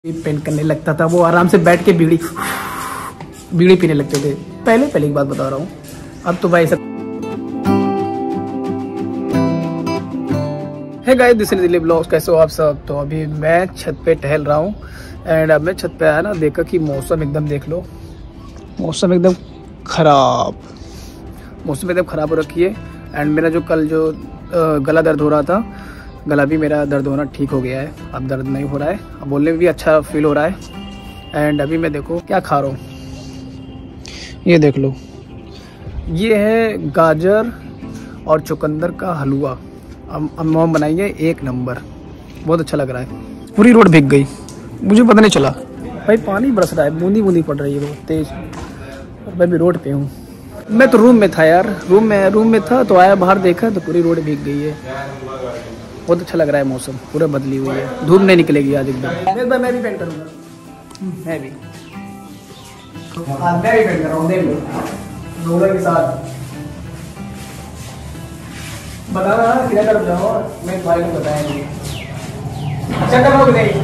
Paint करने लगता था, वो आराम से बैठ के बीड़ी पीने लगते थे। पहले की बात बता रहा हूँ, अब तो भाई सब। Hey guys, this is Dilip blogs. कैसे हो आप सब? तो अभी मैं छत पे टहल रहा हूँ एंड अब मैं छत पे आया ना, देखा कि मौसम एकदम, देख लो मौसम एकदम खराब हो रखी है। एंड मेरा जो कल जो गला दर्द हो रहा था, गला भी मेरा दर्द होना ठीक हो गया है। अब दर्द नहीं हो रहा है, अब बोलने में भी अच्छा फील हो रहा है। एंड अभी मैं देखो क्या खा रहा हूँ, ये देख लो, ये है गाजर और चुकंदर का हलवा। अब मॉम बनाई है, एक नंबर, बहुत अच्छा लग रहा है। पूरी रोड भीग गई, मुझे पता नहीं चला भाई, पानी बरस रहा है, बूंदी बूंदी पड़ रही है बहुत तेज। मैं भी रोड पे हूँ। मैं तो रूम में था यार, रूम में था तो आया बाहर, देखा तो पूरी रोड भीग गई है। बहुत अच्छा लग रहा है, मौसम पूरा बदली हुई है, धूप नहीं निकलेगी आज एकदम। मैं भी पेंट करूँगा, मैं भी पेंट कर रहा हूँ, देख लो रोलर के साथ। बता रहा किधर तरफ जाओ, मैं भाई को बताएंगे। अच्छा करो कि नहीं?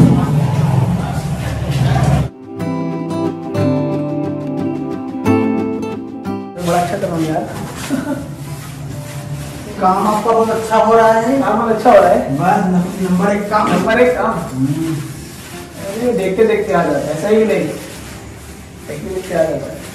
बड़ा अच्छा कर रहा हूँ यार। काम आपका बहुत अच्छा हो रहा है। काम बहुत अच्छा हो रहा है, बस नंबर एक काम। अरे देखते देखते आ जाता है, सही नहीं, देखते देखते आ जाता है।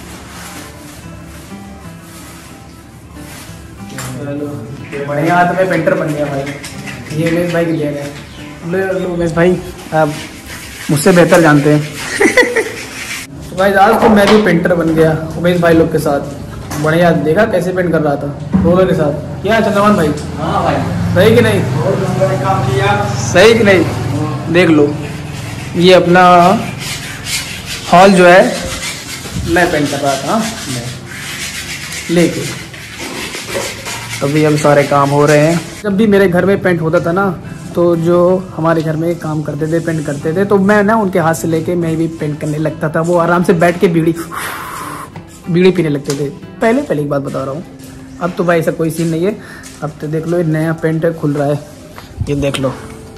चलो बढ़िया, आज मैं पेंटर बन गया भाई। ये उमेश भाई की देन है। उमेश भाई आप मुझसे बेहतर जानते हैं। तो भाई आज तो मैं भी पेंटर बन गया उमेश भाई लोग के साथ। बढ़िया, देखा कैसे पेंट कर रहा था रोलर के साथ। क्या चंद्रमान भाई? हाँ भाई, सही कि नहीं? बहुत नंबर एक काम किया। सही कि नहीं? देख लो, ये अपना हॉल जो है मैं पेंट कर रहा था लेके। अभी हम सारे काम हो रहे हैं। जब भी मेरे घर में पेंट होता था ना, तो जो हमारे घर में काम करते थे, पेंट करते थे, तो मैं ना उनके हाथ से लेके मैं भी पेंट करने लगता था। वो आराम से बैठ के बीड़ी पीने लगते थे। पहले की बात बता रहा हूँ, अब तो भाई ऐसा कोई सीन नहीं है। अब तो देख लो, ये नया पेंट खुल रहा है, ये देख लो।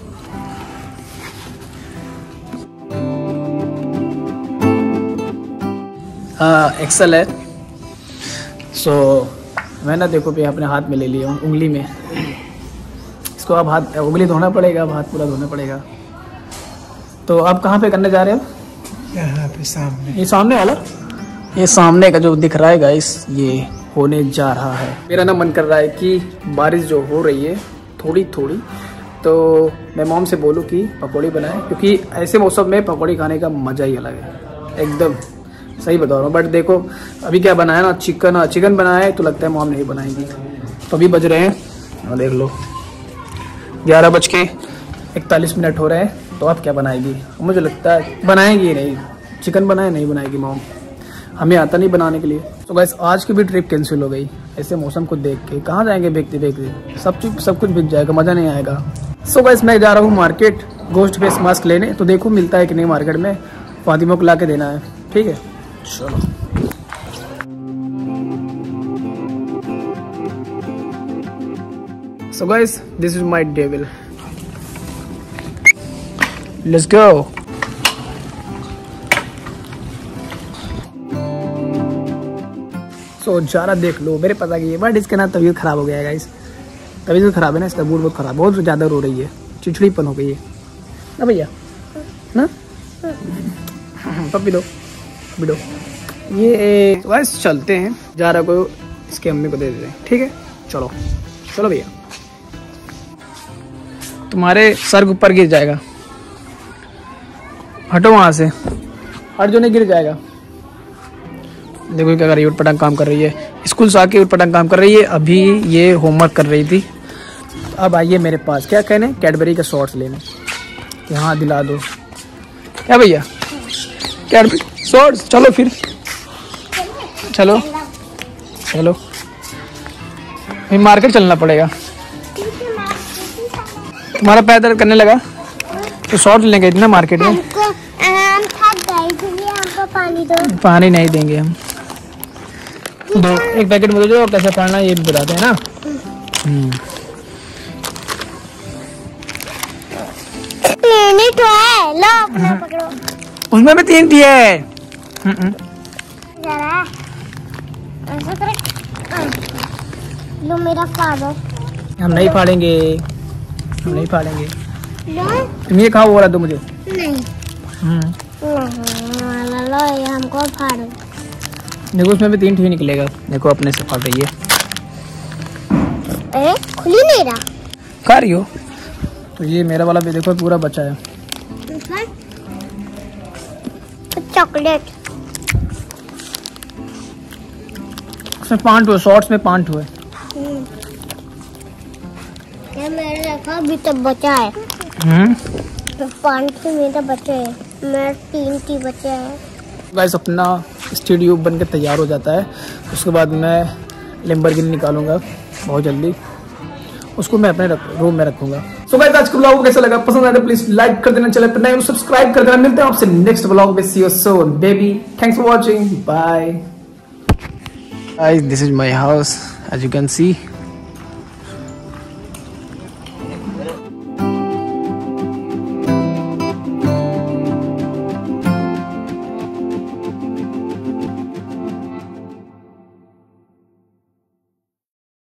हाँ, एक्सेल है। सो मैं ना देखो भी अपने हाथ में ले लिया हूँ, उंगली में। इसको अब हाथ उंगली धोना पड़ेगा, अब हाथ पूरा धोना पड़ेगा। तो आप कहाँ पे करने जा रहे हैं? यहाँ पे सामने, ये सामने वाला, ये सामने का जो दिख रहा है गाइस, ये होने जा रहा है। मेरा ना मन कर रहा है कि बारिश जो हो रही है थोड़ी थोड़ी, तो मैं मॉम से बोलूँ कि पकौड़ी बनाए, क्योंकि ऐसे मौसम में पकौड़ी खाने का मज़ा ही अलग है। एकदम सही बता रहा हूँ। बट देखो अभी क्या बनाया ना, चिकन बनाया है, तो लगता है मॉम नहीं बनाएगी। तो अभी बज रहे हैं, और देख लो 11:41 हो रहे हैं। तो अब क्या बनाएगी? मुझे लगता है बनाएगी नहीं, चिकन बनाए नहीं बनाएगी मॉम, हमें आता नहीं बनाने के लिए। तो गाइस आज की भी ट्रिप कैंसिल हो गई। ऐसे मौसम को देख के कहाँ जाएंगे? देखते सब कुछ बिक जाएगा, मज़ा नहीं आएगा। सो गाइस मैं जा रहा हूँ मार्केट गोश्त फेस मास्क लेने। तो देखो मिलता है कि नहीं मार्केट में, फातिमा को ला के देना है, ठीक है? चलो so guys, this is my devil, let's go। so जारा देख लो, मेरे पता की है, बट इसके ना तबीयत खराब हो गया है गाइस। तबीयत तो खराब है ना, इसका मूड बहुत खराब, बहुत ज़्यादा रो रही है, चिड़चिड़ीपन हो गई है ना भैया, ना पप्पी दो। ये बस चलते हैं, जारा को इसके अम्मी को दे देते हैं, ठीक है? चलो भैया, तुम्हारे सर के ऊपर गिर जाएगा, हटो वहाँ से, हट जो, नहीं गिर जाएगा। देखो क्या कर रही है, उटपटांग काम कर रही है, स्कूल से आके उटपटांग काम कर रही है। अभी ये होमवर्क कर रही थी। अब आइए मेरे पास, क्या कहने, कैडबरी के शॉर्ट्स लेने। यहाँ दिला दो क्या भैया, कैडबरी शॉर्ट्स। चलो फिर चलो फिर मार्केट चलना पड़ेगा। तुम्हारा पैर दर्द करने लगा तो शॉर्ट लेंगे इतना मार्केट में। पानी नहीं देंगे हम, दो एक पैकेट में दो, कैसे पढ़ना ये भी बताते हैं ना। तीन ही तो है, लो अपना पकड़ो। उसमें भी 3 टी है। जरा ऐसा करे, लो मेरा फाड़ो। हम नहीं फाड़ेंगे, हम नहीं फाड़ेंगे। लो तुम ये खाओ, वो वाला दो मुझे। नहीं, लो ये हमको फाड़ो। देखो उसमें भी 3 टी निकलेगा। देखो अपने से फाड़ रही है। खुली नहीं रहा। खा रही हो तो ये मेरा वाला भी देखो पूरा बचा है। चॉकलेट उसमें 5 हुए, शॉर्ट्स में 5 हुए। ये मेरे देखा अभी तक बचा है। 5 टी मेरा बचे है, मेरा 3 टी बचे है। गाइस अपना स्टूडियो बन के तैयार हो जाता है, उसके बाद मैं लैम्बोर्गिनी निकालूंगा बहुत जल्दी, उसको मैं अपने रूम में रखूंगा। सो गाइस आज का व्लॉग कैसा लगा, पसंद आया तो प्लीज लाइक कर देना, चैनल पर नए हो सब्सक्राइब कर देना। मिलते हैं आपसे नेक्स्ट व्लॉग में। See you soon baby, thanks for watching, bye. Guys this is my house, as you can C.